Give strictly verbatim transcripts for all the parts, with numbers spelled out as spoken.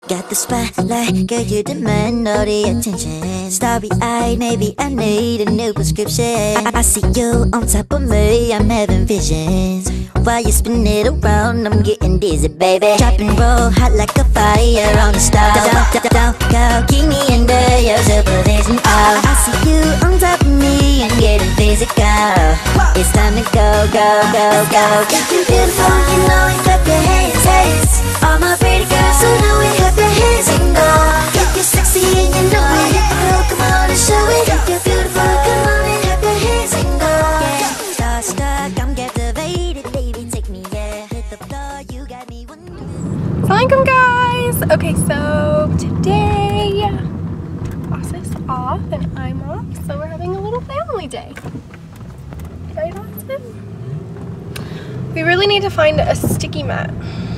Got the spotlight, girl, you demand all the attention. Starry-eyed, maybe I need a new prescription. I, I see you on top of me, I'm having visions. While you spin it around, I'm getting dizzy, baby. Drop and roll, hot like a fire on the stove. Don't, don't go, keep me under your supervision. Oh, I see you on top of me, I'm getting physical. It's time to go, go, go, go. You're beautiful, you know it, clap your hands, hands. All my pretty girls, so now we have your hands and go. You're sexy and you know it. Girl, come on and show it. You're beautiful, come on and have your hands and go. Yeah, starstruck, I'm captivated, baby, take me there. Hit the floor, you got me one. Assalamualaikum guys. Okay, so today Asif's off and I'm off, so we're having a little family day. Right, Asif? We really need to find a sticky mat.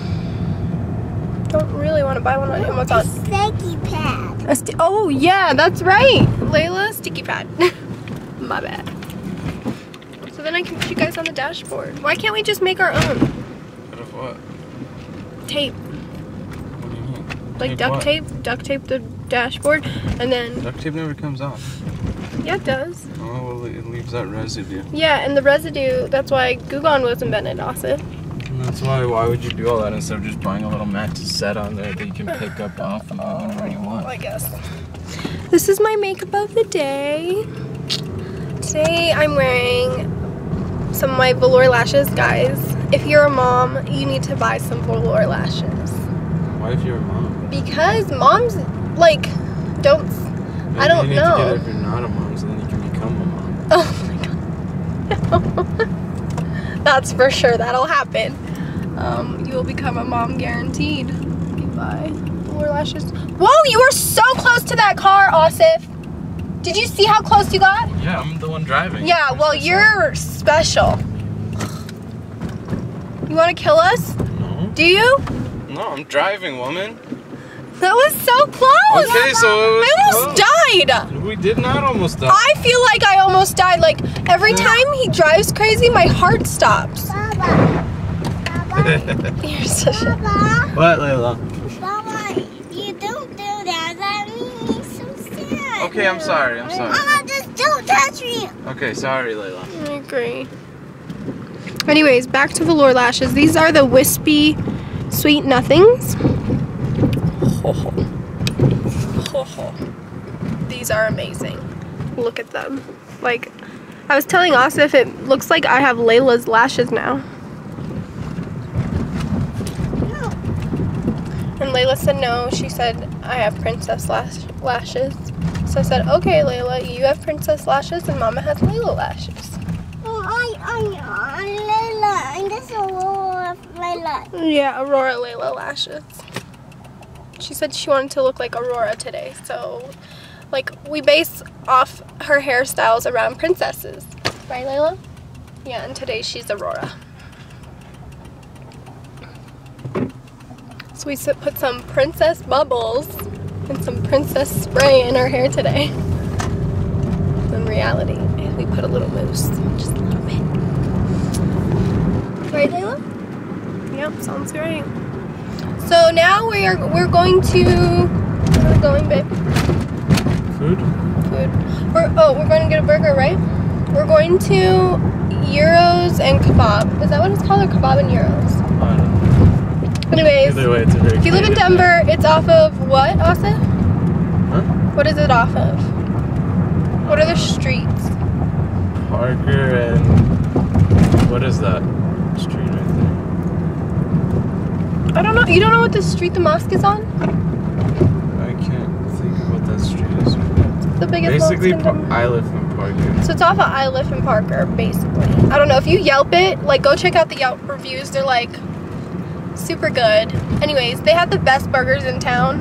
Don't really want to buy one on Amazon. A sticky pad. A sti oh yeah, that's right, Layla, sticky pad. My bad. So then I can put you guys on the dashboard. Why can't we just make our own? Out of what? Tape. What do you mean? Like Tape duct what? tape, duct tape the dashboard, and then Duct tape never comes off. yeah, it does. Oh, well, it leaves that residue. Yeah, and the residue. That's why Gugon was invented, Asif. And that's why, why would you do all that instead of just buying a little mat to set on there that you can pick up off and on whenever you want? I guess. This is my makeup of the day. Today I'm wearing some of my velour lashes, guys. If you're a mom, you need to buy some velour lashes. Why if you're a mom? Because moms, like, don't, Maybe I don't you need know. to get it if you're not a mom, so then you can become a mom. Oh my god. That's for sure, that'll happen. Um, you will become a mom guaranteed. Goodbye. Velour lashes. Whoa, you were so close to that car, Asif. Did you see how close you got? Yeah, I'm the one driving. Yeah, well, you're special. You want to kill us? No. Do you? No, I'm driving, woman. That was so close. Okay, so it was I almost died. We did not almost die. I feel like I almost died. Like, every time he drives crazy, my heart stops. Baba. Baba. You're such a... Baba. What, Layla? Baba, you don't do that. That makes me so sad. Okay, I'm sorry, I'm sorry. Mama, just don't touch me. Okay, sorry, Layla. I agree. Anyways, back to velour lashes. These are the wispy sweet nothings. Ho, ho. Ho, ho. These are amazing. Look at them. Like, I was telling Asif, it looks like I have Layla's lashes now. No. And Layla said no. She said, I have princess lash lashes. So I said, okay, Layla, you have princess lashes and Mama has Layla lashes. Oh, I, I, I, Layla. And this is Aurora, Layla. Yeah, Aurora Layla lashes. She said she wanted to look like Aurora today, so like we base off her hairstyles around princesses, right, Layla? Yeah, and today she's Aurora. So we s- put some princess bubbles and some princess spray in her hair today. In reality, we put a little mousse, just a little bit. Right, Layla? Yep, sounds great. So now we are we're going to where are we going, babe? Food? Food. We're oh we're going to get a burger, right? We're going to Euros and Kebab. Is that what it's called, or Kebab and Euros? I don't know. Anyways, Either way, it's a very if you live in creative Denver, it's off of what, Asa? Huh? What is it off of? What are the streets? Parker and what is that street right there? I don't know. You don't know what the street the mosque is on? I can't think of what that street is. It's the biggest Basically, mosque in Denver. I live in Parker. So it's off of I Live in Parker, basically. I don't know, if you Yelp it, like go check out the Yelp reviews. They're like super good. Anyways, they have the best burgers in town.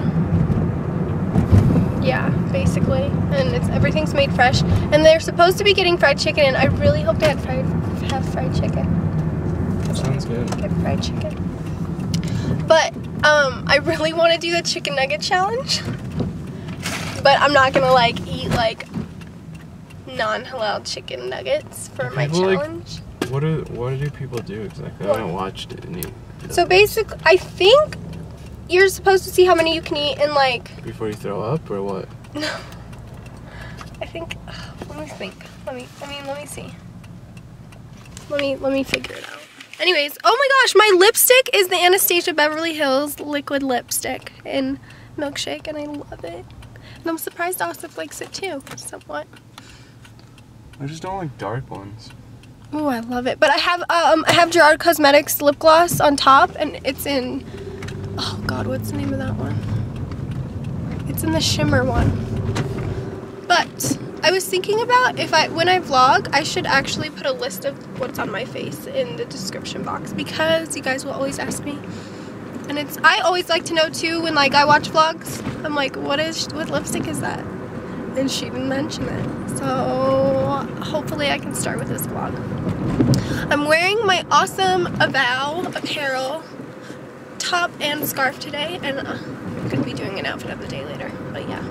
Yeah, basically. And it's everything's made fresh. And they're supposed to be getting fried chicken, and I really hope they had fried have fried chicken. Sounds good. Get fried chicken. But um I really want to do the chicken nugget challenge. But I'm not gonna like eat like non-halal chicken nuggets for my People, like, challenge. What do what do people do exactly? I haven't watched it any. So basically, I think you're supposed to see how many you can eat in like. Before you throw up or what? No. I think. Let me think. Let me. I mean, let me see. Let me. Let me figure it out. Anyways, oh my gosh, my lipstick is the Anastasia Beverly Hills liquid lipstick in Milkshake, and I love it. And I'm surprised Asif likes it too, somewhat. I just don't like dark ones. Oh, I love it. But I have um I have Gerard Cosmetics lip gloss on top, and it's in, oh god, what's the name of that one? It's in the shimmer one. But I was thinking about if I when I vlog, I should actually put a list of what's on my face in the description box, because you guys will always ask me. And it's I always like to know too when like I watch vlogs. I'm like, what is what lipstick is that? And she didn't mention it. So hopefully I can start with this vlog. I'm wearing my awesome Avow apparel top and scarf today, and uh, I'm gonna be doing an outfit of the day later. But yeah.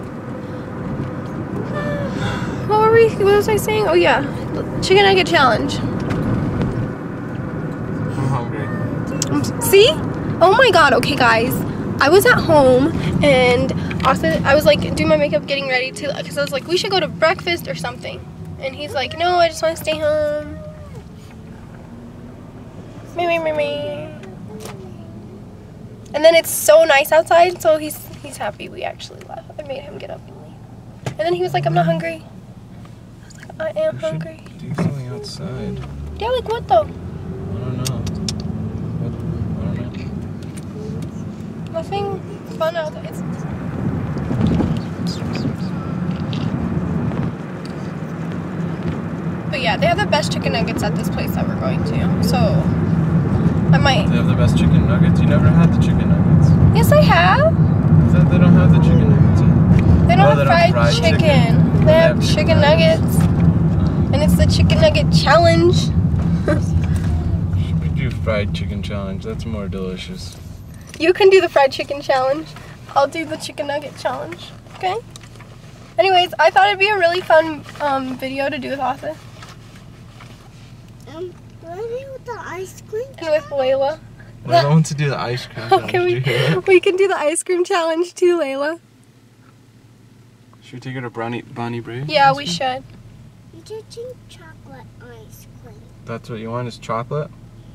What were we? What was I saying? Oh yeah, chicken nugget challenge. I'm hungry. See? Oh my god. Okay, guys. I was at home and also I was like doing my makeup, getting ready to, because I was like, we should go to breakfast or something. And he's like, no, I just want to stay home. Me, me, me, me. And then it's so nice outside, so he's he's happy we actually left. I made him get up and leave. And then he was like, I'm not hungry. I was like, I am hungry. Do something outside. Yeah, like what though? I don't know. What? I don't know. Nothing fun out there. It's But yeah, they have the best chicken nuggets at this place that we're going to. So I might. They have the best chicken nuggets? You never had the chicken nuggets. Yes, I have. I thought they don't have the chicken nuggets yet. They don't Oh, have they don't fried, fried chicken. chicken. They have chicken nuggets. And it's the chicken nugget challenge. Should we do fried chicken challenge? That's more delicious. You can do the fried chicken challenge. I'll do the chicken nugget challenge. Okay? Anyways, I thought it'd be a really fun um, video to do with Arthur. Um, what with the ice cream? And with Layla. I don't want to do the ice cream challenge. Okay, we, Did you hear that? we can do the ice cream challenge too, Layla. Should we take her to Brownie, Bonnie Bray? Yeah, we should. You just drink chocolate ice cream. That's what you want, is chocolate?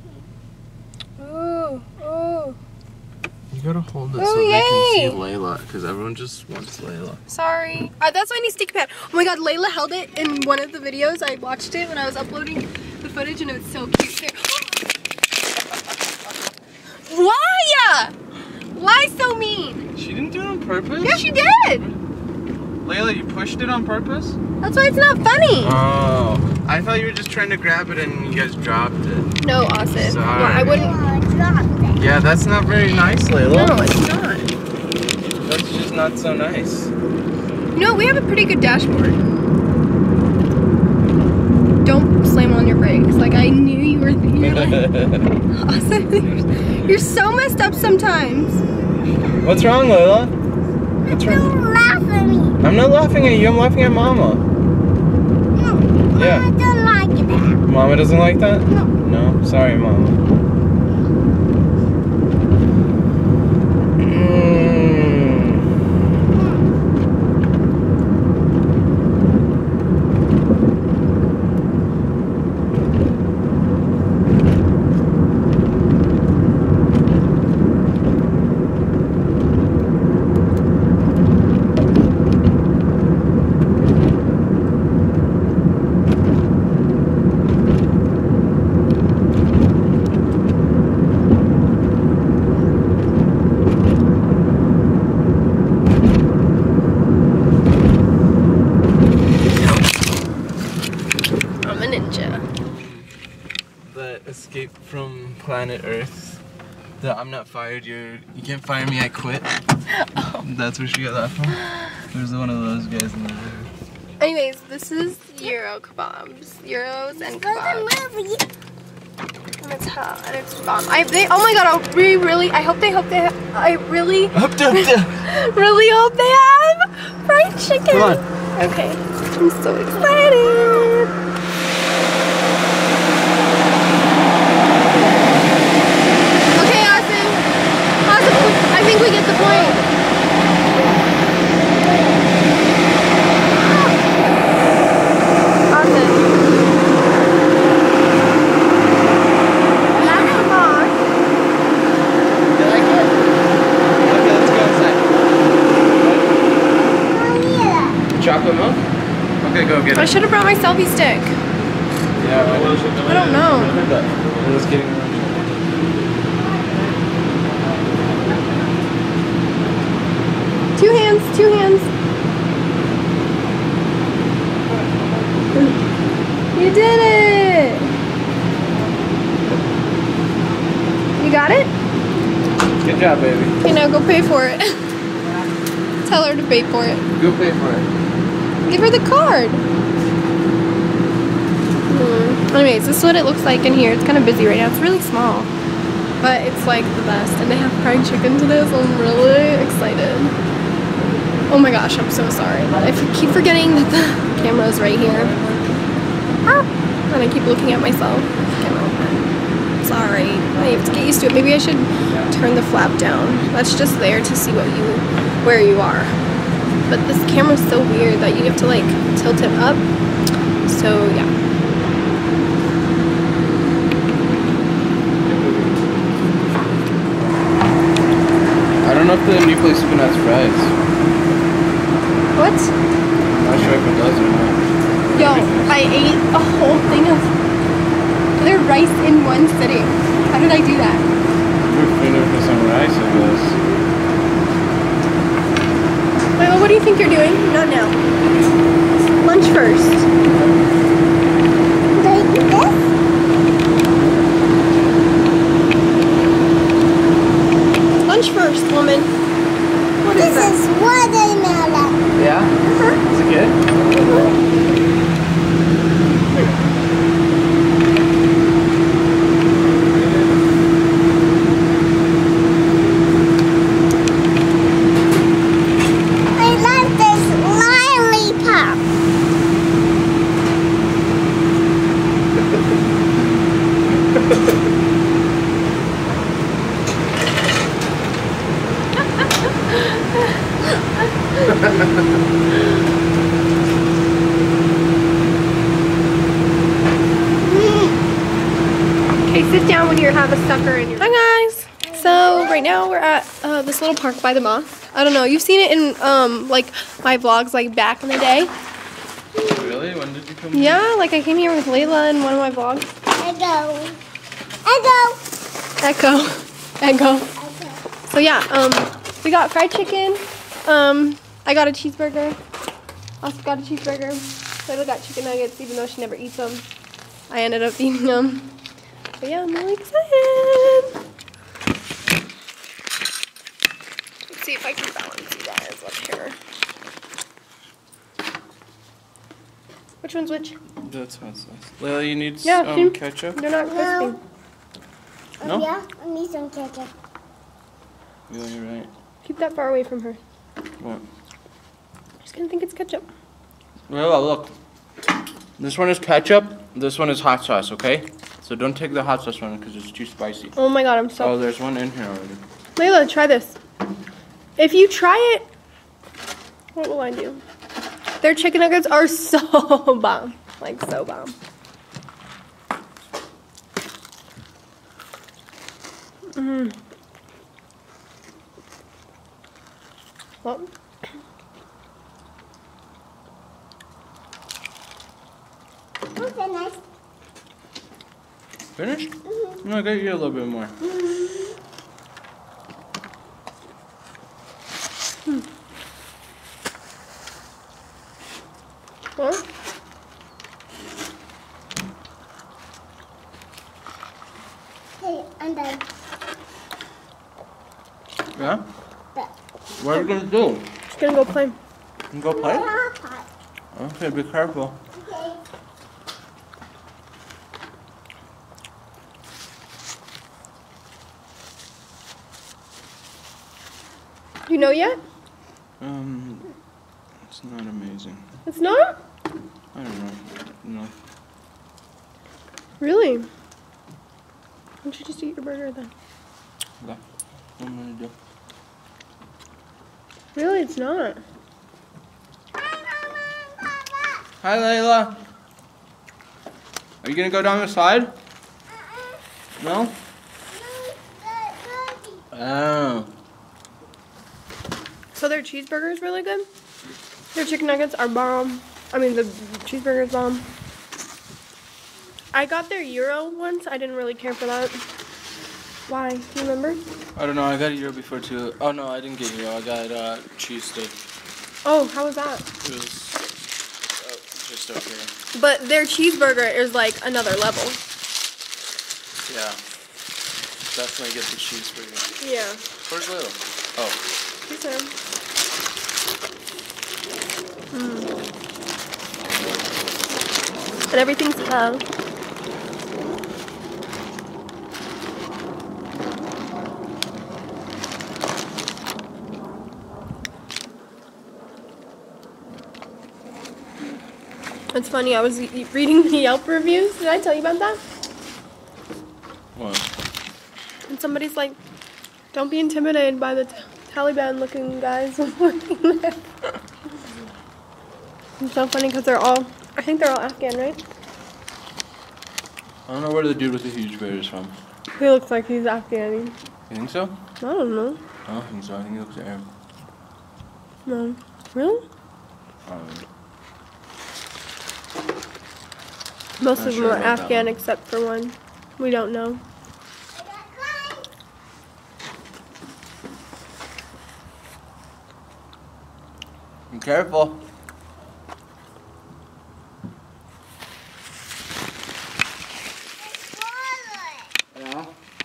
Ooh, ooh. You gotta hold it Oh, so they can see yay. Layla, because everyone just wants Layla. Sorry. Uh, that's why I need sticky pad. Oh my god, Layla held it in one of the videos. I watched it when I was uploading the footage, and it was so cute. Here. Why? Why so mean? She didn't do it on purpose? Yeah, she did. Layla, you pushed it on purpose? That's why it's not funny. Oh, I thought you were just trying to grab it and you guys dropped it. No, Austin. Sorry. Well, I wouldn't. Oh, drop it. Yeah, that's not very nice, Layla. No, it's not. That's just not so nice. No, we have a pretty good dashboard. Don't slam on your brakes. Like, I knew you were there. Austin, you're, you're so messed up sometimes. What's wrong, Layla? What's wrong? Don't laugh at me. I'm not laughing at you, I'm laughing at Mama. No, Yeah. I don't like that. Mama doesn't like that? No. No? Sorry, Mama. Escape from planet Earth. The I'm not fired, you're you can't fire me, I quit. Oh. That's where she got that from. There's one of those guys in the video. Anyways, this is Euro kebabs. Euros and kebabs. movie. And it's hot and it's bomb. I they oh my god, I really really I hope they hope they have, I really Up, up, up. really hope they have fried chicken. Come on. Okay. I'm so excited. I think think we get the point. Chocolate milk? Okay, go get it. I should have brought my selfie stick. Yeah, I, I don't know. It was getting around. Two hands, two hands. You did it! You got it? Good job, baby. Okay, now go pay for it. Tell her to pay for it. Go pay for it. Give her the card. Hmm. Anyways, this is what it looks like in here. It's kind of busy right now. It's really small, but it's like the best. And they have fried chicken today, so I'm really excited. Oh my gosh, I'm so sorry. I keep forgetting that the camera is right here. Ah! And I keep looking at myself. Sorry. I have to get used to it. Maybe I should turn the flap down. That's just there to see what you, where you are. But this camera's so weird that you have to like tilt it up. So yeah. I don't know if the new place even has fries. What? I'm not sure if it does or not. Yo, I ate a whole thing of their rice in one sitting. How did I do that? We're finger for some rice, I guess. Milo, what do you think you're doing? Not now. Lunch first. Do I do this? Lunch first, woman. What is This that? is watermelon. Yeah? Uh-huh. Is it good? I love this lollipop. Okay, sit down when you have a sucker in your. Hi guys. So right now we're at uh, this little park by the mall. I don't know. You've seen it in um like my vlogs like back in the day. Really? When did you come? Yeah, like I came here with Layla in one of my vlogs. Echo. Echo. Echo. Echo. Echo. So yeah, um, we got fried chicken. Um, I got a cheeseburger. Also got a cheeseburger. Layla got chicken nuggets, even though she never eats them. I ended up eating them. But yeah, I'm really excited. Let's see if I can balance you guys up here. Which one's which? That's hot sauce. Layla, you need Yeah, um, see? ketchup? They're not crispy. No. No? Yeah, I need some ketchup. Yeah, you're right. Keep that far away from her. What? She's gonna think it's ketchup. Layla, look. This one is ketchup. This one is hot sauce, okay? So don't take the hot sauce one because it's too spicy. Oh my god, I'm so. Oh, there's one in here already. Layla, try this. If you try it, what will I do? Their chicken nuggets are so bomb. Like, so bomb. Mm. Well, I'm finished. Finished? Mm-hmm. No, I got you a little bit more. what? Hey, I'm done. Yeah? But What are you gonna do? Just gonna go play. You go play? hot. Okay, be careful. Okay. You know yet? Um, it's not amazing. It's not? I don't know. No. Really? Why don't you just eat your burger then? Okay. What am I gonna do? Really, it's not. Hi, Layla. Are you gonna go down the slide? No? Oh. So their cheeseburger is really good. Their chicken nuggets are bomb. I mean, the cheeseburger is bomb. I got their Euro once. I didn't really care for that. Why? Do you remember? I don't know. I got a Euro before too. Oh no, I didn't get Euro. I got uh, cheese steak. Oh, how was that? It was uh, just okay. But their cheeseburger is like another level. Yeah. Definitely get the cheeseburger. Yeah. Where's Layla? Oh. He's there. Mm. And everything's half. It's funny, I was e- reading the Yelp reviews. Did I tell you about that? What? And somebody's like, don't be intimidated by the t- Taliban looking guys working there. It's so funny because they're all, I think they're all Afghan, right? I don't know where the dude with the huge beard is from. He looks like he's Afghani. You think so? I don't know. I don't think so. I think he looks Arab. No. Really? Um, Most Not of them sure are about that Afghan one. except for one. We don't know. be careful. Yeah.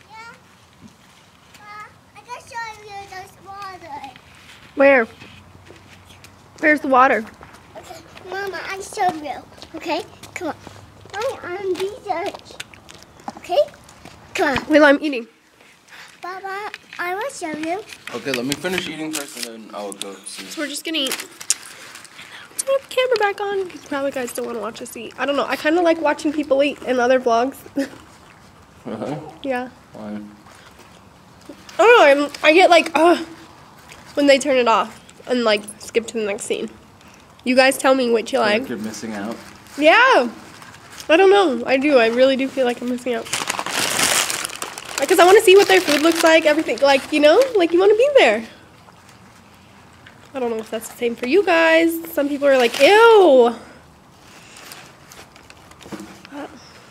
Where? Where's the water? Okay, Mama, I show you. Okay, come on. I'm on research. Okay, come on. Wait, I'm eating. Baba, I will show you. Okay, let me finish eating first and then I'll go see. So we're just gonna eat. Turn the camera back on because probably guys don't want to watch us eat. I don't know. I kind of like watching people eat in other vlogs. Really? Yeah. Why? I don't know. I'm, I get like, uh, when they turn it off and like skip to the next scene. You guys tell me what you Like like. you're missing out. Yeah. I don't know. I do. I really do feel like I'm missing out. Because I want to see what their food looks like, everything. Like, you know, like you want to be there. I don't know if that's the same for you guys. Some people are like, ew. Uh,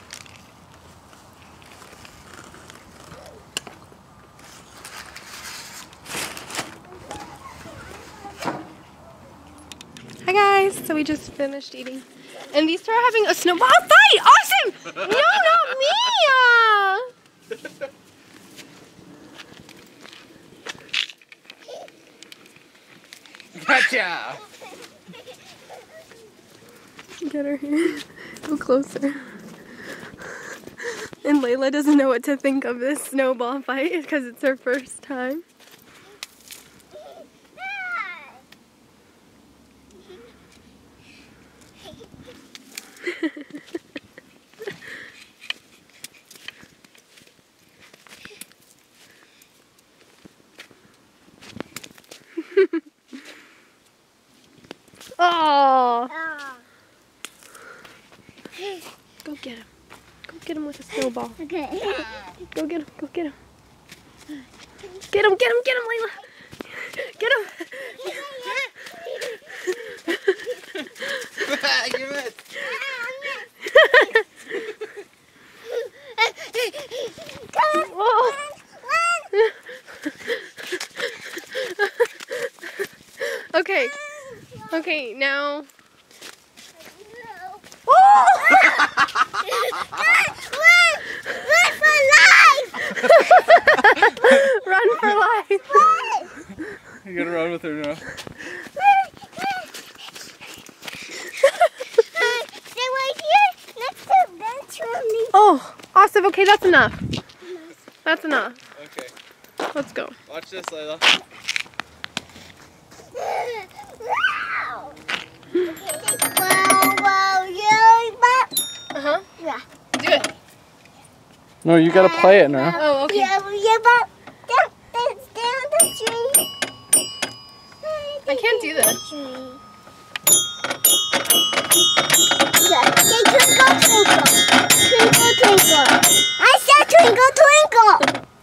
Hi guys. So we just finished eating. And these two are having a snowball fight. Awesome. No, not me. Uh. Gotcha! Get her here. Go closer. And Layla doesn't know what to think of this snowball fight because it's her first time. Oh! Go get him. Go get him with a snowball. Okay. Go get him. Go get him. Get him, get him, get him, Layla. Get him. You missed. Whoa. Okay. Okay, now. Oh! Run for life! Run for life. You gotta run with her now. Stay right here next to the bench for me. Oh, awesome. Okay, that's enough. That's enough. Okay. Let's go. Watch this, Layla. Wow! Wow, wow, yeah, but Uh-huh. yeah. Do it. No, you gotta play it now. Oh, okay. Yeah, yeah, but down, down, down the tree. I can't do this. Yeah, say twinkle, twinkle. Twinkle, twinkle. I said twinkle, twinkle.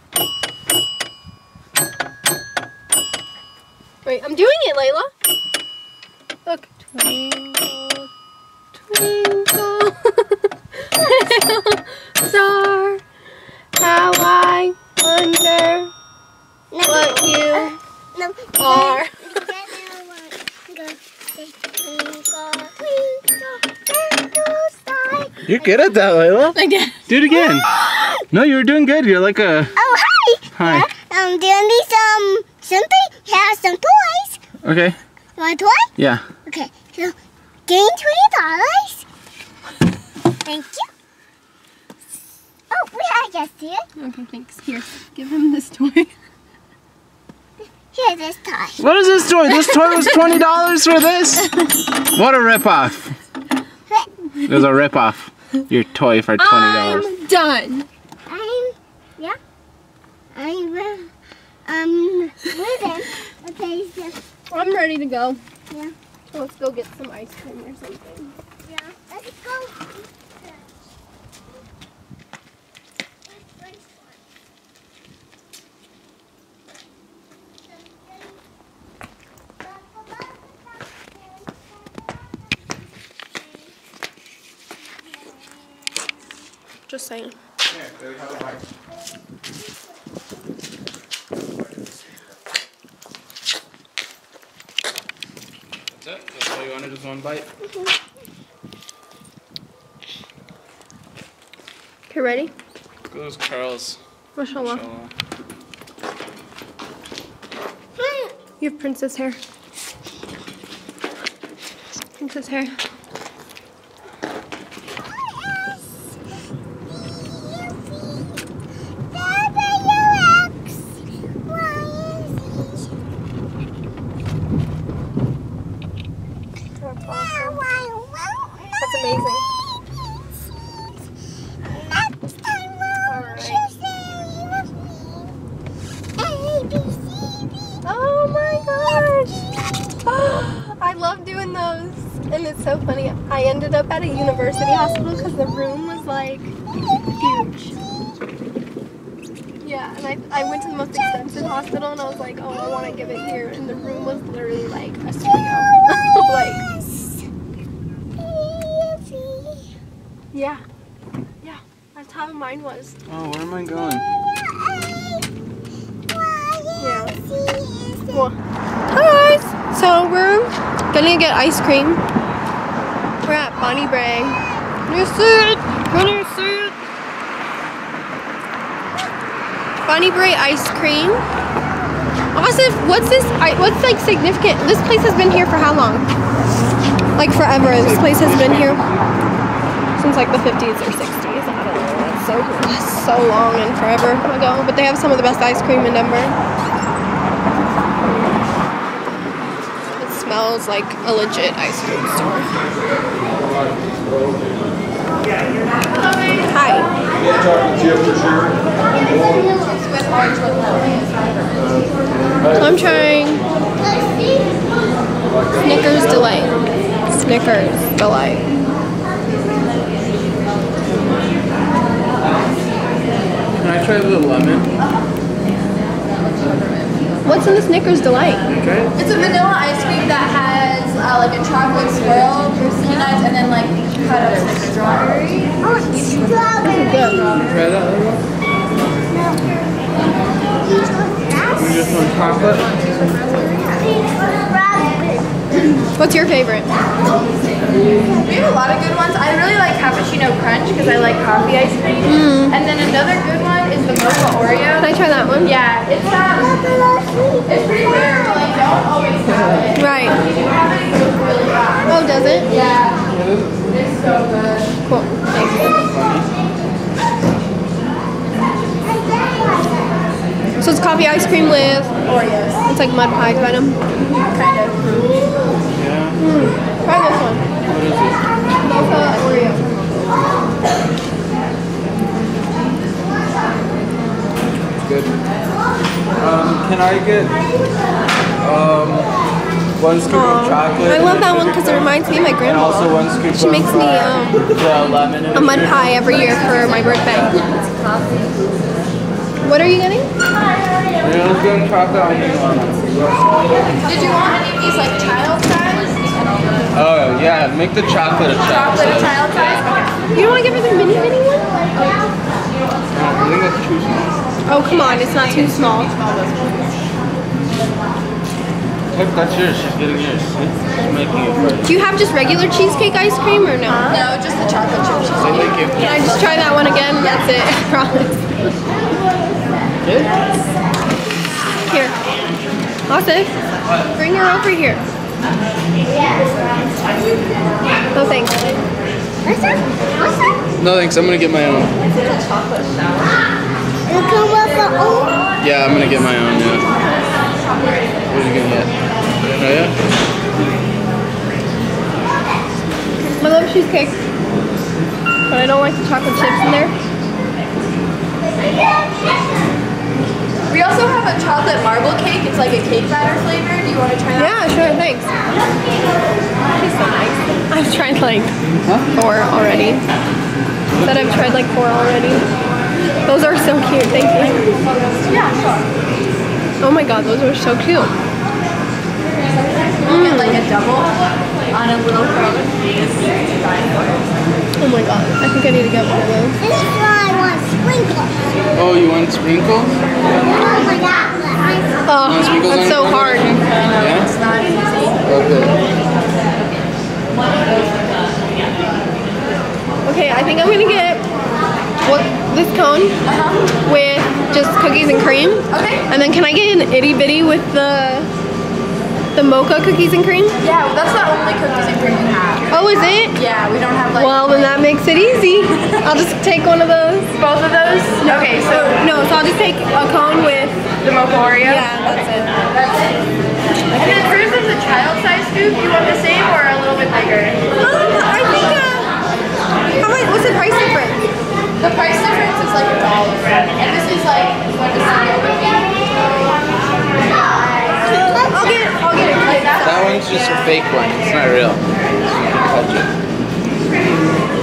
Wait, I'm doing it, Layla. Look. Twinkle, twinkle, little star, how I wonder No, what you uh, no, are. then I want to go say twinkle, twinkle, little star. You're good at that, Layla. I did. Do it again. No, you were doing good. You're like a... Oh, hi. Hi. Uh, um, do you need some, something? Have some toys. Okay. You want a toy? Yeah. Okay, so gain twenty dollars. Thank you. Oh, we have just here. Okay, thanks. Here, give him this toy. Here's this toy. What is this toy? This toy was twenty dollars for this? What a ripoff. It was a ripoff. Your toy for twenty dollars. I'm done. I'm, yeah. I'm, uh, um, with him. Okay, so, I'm ready to go. yeah, So let's go get some ice cream or something. yeah. Let's go. Just saying. That's it? That's all you wanted, just one bite? Okay, ready? Look at those curls. Mashallah. Inshallah. You have princess hair. Princess hair. That's awesome. That's amazing. Oh my gosh! I love doing those. And it's so funny. I ended up at a university hospital because the room was like huge. Yeah, and I, I went to the most expensive hospital and I was like, oh, I want to give it here. And the room was literally like a studio. Like, yeah. Yeah, that's how mine was. Oh, where am I going? Yeah. Well, hi guys! So we're gonna get ice cream. We're at Bonnie Bray. Can you see it? Can you see it? Bonnie Bray ice cream. Awesome. What's this? I- What's like significant? This place has been here for how long? Like forever. This place has been here since like the fifties or sixties. I don't know. It's so so long and forever ago. But they have some of the best ice cream in Denver. Smells like a legit ice cream store. Hi. So I'm trying Snickers Delight. Snickers Delight. Can I try the lemon? What's in the Snickers Delight? Okay. It's a vanilla ice cream that has uh, like a chocolate swirl, peanuts, and then like cut up some strawberry. Oh, strawberry. Good. Try that little one? You just want chocolate? What's your favorite? We have a lot of good ones. I really like cappuccino crunch because I like coffee ice cream. Mm. And then another good one is the mocha Oreo. Can I try that one? Yeah, it's um, it's pretty rare, but like don't always have it. Right. If you do have it, it goes really fast. Oh, does it? Yeah, it's so good. Cool. Thanks. So it's coffee ice cream with Oreos, it's like mud pie kind of. kind of. Yeah. Mm. Try this one. What is it? Mocha Oreo. Good. Um, can I get um one scoop Aw. of chocolate. I and love then that one because it reminds me of my And grandma. also one scoop She of makes me uh, um, the lemon and a mud pie every year for my birthday. What are you getting? Yeah, let's get chocolate onion one. Did you want any of these like child size? Oh yeah, make the chocolate a child Chocolate size. child size? You don't want to give her the mini mini one? I think that's too small. Oh come on, it's not too small. Look, that's yours. She's getting yours. She's making it first. Do you have just regular cheesecake ice cream or no? No, just the chocolate chip cheese. Say thank you. Can I just try that one again? That's it. I promise. Good? Here. Austin, bring her over here. No thanks. What's that? What's that? No thanks, I'm gonna get my own. You come with the old? Yeah, I'm gonna get my own, yeah. What are you gonna get? Oh yeah? I love cheesecake, but I don't like the chocolate chips in there. We also have a chocolate marble cake. It's like a cake batter flavor. Do you want to try that? Yeah, sure, thanks. She's so nice. I've tried like four already. Said I've tried like four already. Those are so cute, thank you. Yeah, sure. Oh my god, those are so cute. We'll get like a double on a little cone. Oh my god, I think I need to get one of those. This is why I want sprinkles. Oh, you want sprinkles? Oh my god. Oh, that's so hard. Yeah? It's not easy. Okay. Okay, I think I'm gonna get what this cone Uh-huh. with just cookies and cream. Okay. And then can I get an itty bitty with the the mocha cookies and cream? Yeah, well, that's the only cookies and cream we have. Oh, is it? Yeah, we don't have like. Well, then that makes it easy. I'll just take one of those. both of those? Okay, so No, so I'll just take a cone with. the mocha Oreo? Yeah, that's it. That's it. And then hers is a child size scoop. You want the same or a little bit bigger? Um, I think. Uh, how much? What's the price difference? The price difference is like a dollar. And this is like what a single would be. I'll get. I'll get it. Like that. That one's just a fake one. It's not real. You can touch it.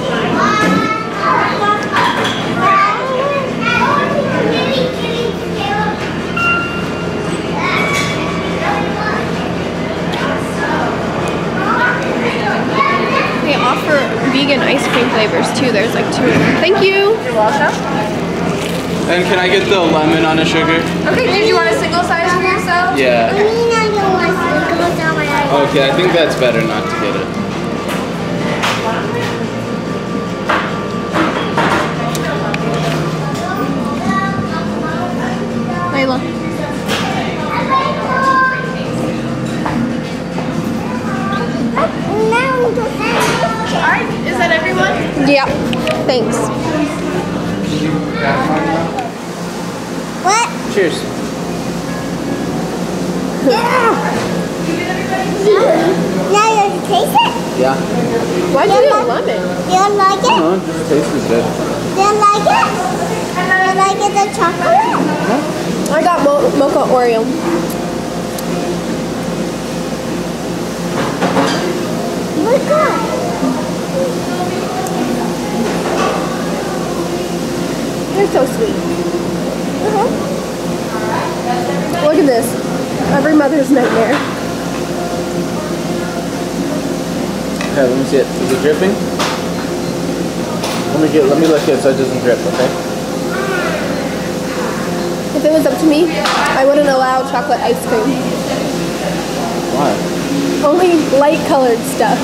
They offer vegan ice cream flavors too. There's like two of them. Thank you. You're welcome. And can I get the lemon on a sugar? Okay, did you want a single size for yourself? I Yeah. mean, I don't want sprinkles on my ice. Okay, I think that's better not to get it. Layla. Now the sandwich. Alright, is that everyone? Yeah. Thanks. What? Cheers. Now you taste it? Yeah. Why'd you get lemon? You don't like it? No, it just tastes good. You don't like it? You like it, the chocolate? I got mo mocha Oreo. Look good. They're so sweet. Uh-huh. Look at this. Every mother's nightmare. Okay, let me see it. Is it dripping? Let me get. Let me lick it so it doesn't drip. Okay. If it was up to me, I wouldn't allow chocolate ice cream. Why? Only light colored stuff.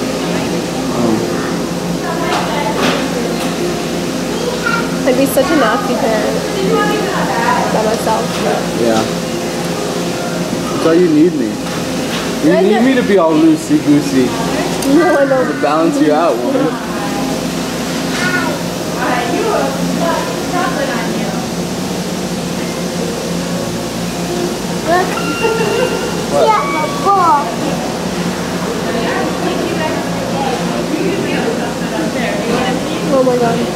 I'd be such a nasty parent by myself. Yeah. That's why you need me. You I need know. me to be all loosey goosey No, I don't. to balance you out, woman. Look. Yeah, the ball. Oh my god.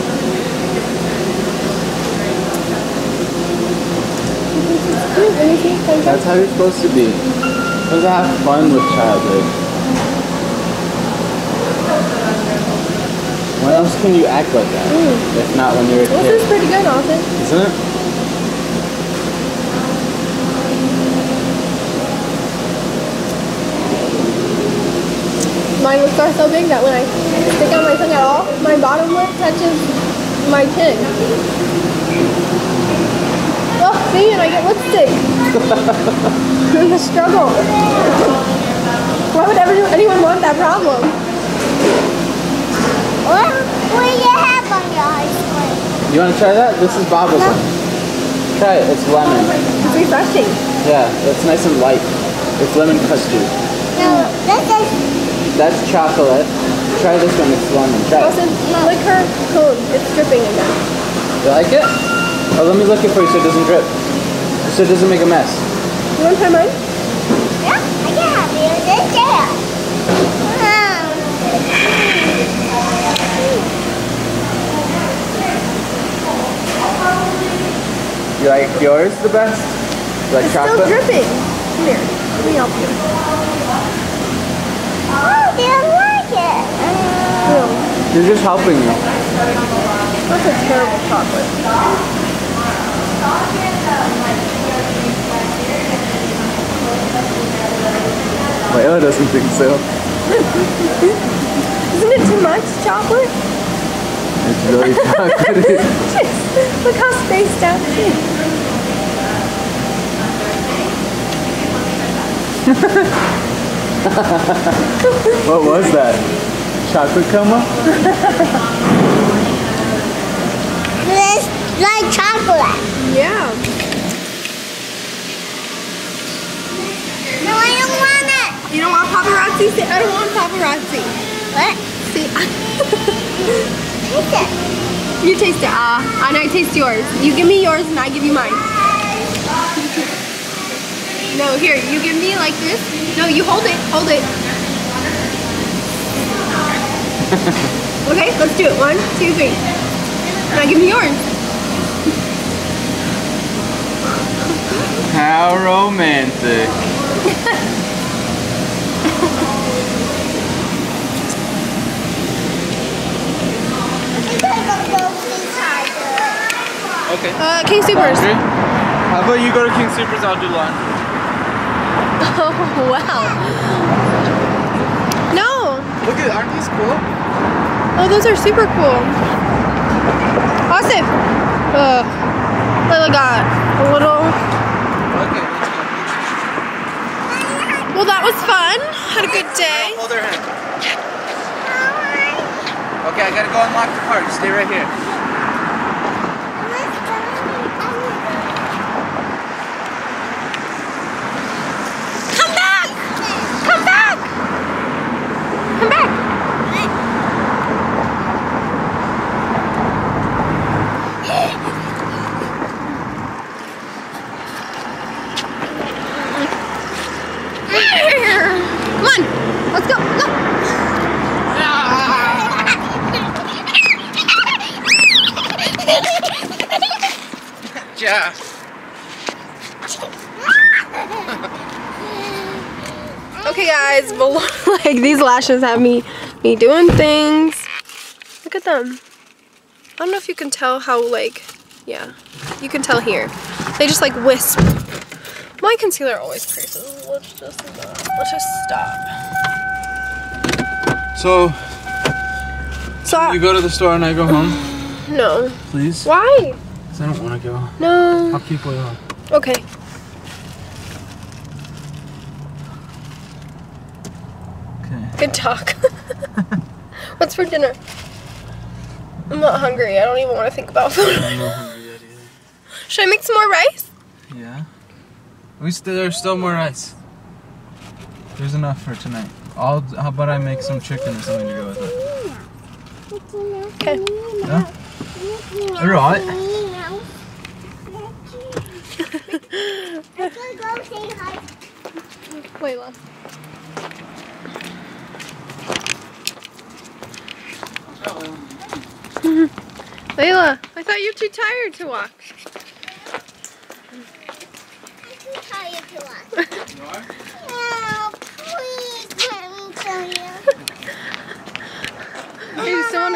Let me see. That's how you're supposed to be. Let's have fun with childhood. When else can you act like that? Mm. If not when you're a well, kid? This is pretty good, Austin. Isn't it? My lips are so big that when I stick out my tongue at all, my bottom lip touches my chin. Oh, see, and I get lipstick. In the struggle. Why would ever anyone want that problem? What? What do you have on your ice cream? You want to try that? This is Baba's No. one. Try it. It's lemon. It's refreshing. Yeah, it's nice and light. It's lemon custard. No, this is. That's chocolate. Try this one. It's lemon. Try it. Austin, lick her cone. It's dripping again. You like it? Oh, let me lick it for you so it doesn't drip. So it doesn't make a mess. You want to try mine? Yeah, I can have you. This there. You like yours the best? You like It's chocolate? still dripping. Come here. Let me help you. Oh, they don't like it. No, You're just helping me. that's a terrible chocolate. Layla doesn't think so. Isn't it too much chocolate? It's really chocolate. Jeez, look how spaced out it is. What was that? Chocolate coma? It's like chocolate. Yeah. No, I don't want it. You don't want paparazzi? See, I don't want paparazzi. What? See, Taste it. you taste it. Ah, and I taste yours. You give me yours and I give you mine. No, here, you give me like this. No, you hold it. Hold it. Okay, let's do it. One, two, three. And I give you yours. How romantic. I'm gonna go inside the. Okay. Uh, King Supers. Laundry? How about you go to King Supers, I'll do laundry. Oh, wow. No. Look at, aren't these cool? Oh, those are super cool. Austin. Uh, Layla got a little. Okay, let's go. Well, that was fun. Had a good day. Hold her hand. Okay, I gotta go unlock the park. Stay right here. Come back! Come back! Come back! Come on, let's go, go! Yeah. Okay guys, but like these lashes have me me doing things. Look at them. I don't know if you can tell how like, yeah, you can tell here. They just like wisp. My concealer always creases. Let's just uh, let's just stop. So, So I, you go to the store and I go home, no. please? Why? Because I don't want to go. No. I'll keep Layla. Okay. Okay. Good talk. What's for dinner? I'm not hungry. I don't even want to think about food. I'm not hungry yet either. Should I make some more rice? Yeah. We still there's still more rice. There's enough for tonight. I'll how about I make some chicken or something to go with it? Okay. Yeah? Alright. Let's go say hi. Layla. Layla, I thought you were too tired to walk. I'm too tired to watch. You are? Yeah.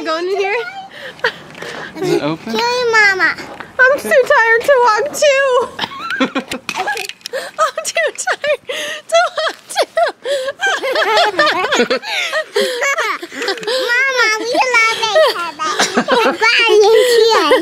to go in here? Is it open? Kill Mama. I'm too tired to walk too. I'm too tired to walk too. Mama, we love each other. Bye, and cheers.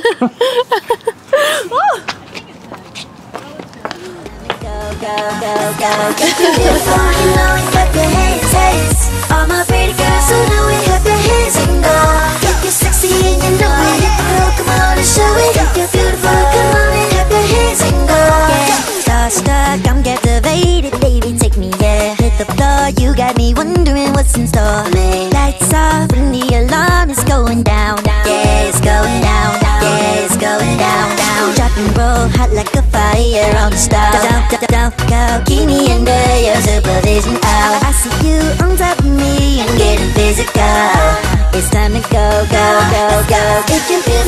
Go, go, go, go. If you're beautiful, you know it, clap your hands, hands. All my pretty girls who know it, clap your hands and go. If you're sexy and you know it, girl, come on and show it. If you're beautiful, come on and clap your hands and go. Yeah, starstruck, I'm captivated, baby, take me there. Hit the floor, you got me wondering what's in store. Lights off and the alarm is going down. Yeah, it's going down. Yeah, it's going down, down. Rock and roll, hot like a fire on the stars. Don't, don't, don't go, keep me under your supervision. Oh, I see you on top of me and getting physical. It's time to go, go, go, go. If you feel